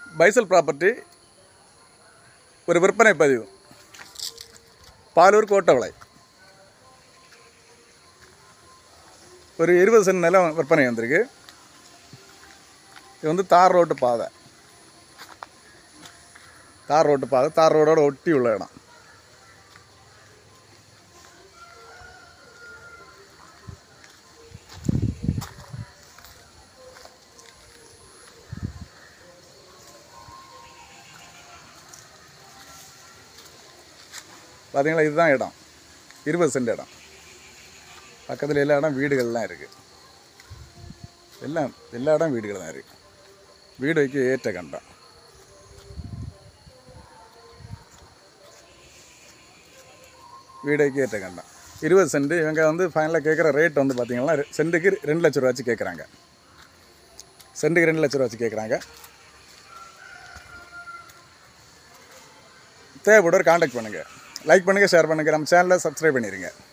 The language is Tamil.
பைசல் ப்ராப்பர்ட்டி ஒரு விற்பனை பதிவு. பாலூர் கோட்டவளை ஒரு 20 சென்ட் நிலம் விற்பனை வந்திருக்கு. இது வந்து தார் ரோட்டு பாதை, தார் ரோடோட ஒட்டி உள்ள இடம். பார்த்தீங்களா, இதுதான் இடம். 20 சென்ட் இடம். பக்கத்தில் எல்லா இடம் வீடுகள்லாம் இருக்குது. எல்லா இடம் வீடுகள் தான் இருக்குது. வீடு வைக்க ஏற்ற கண்டம். வீடு வைக்க ஏற்ற கண்டம். 20 சென்ட். இவங்க வந்து ஃபைனலாக கேட்குற ரேட் வந்து பார்த்திங்கன்னா சென்ட்டுக்கு 2 லட்ச ரூபா வச்சு கேட்குறாங்க. சென்ட்டுக்கு 2 லட்ச ரூபா வச்சு கேட்குறாங்க. தேவைப்படுற கான்டாக்ட் பண்ணுங்கள். லைக் பண்ணுங்கள், ஷேர் பண்ணுங்கள். நம்ம சேனலை சப்ஸ்கிரைப் பண்ணிடுங்க.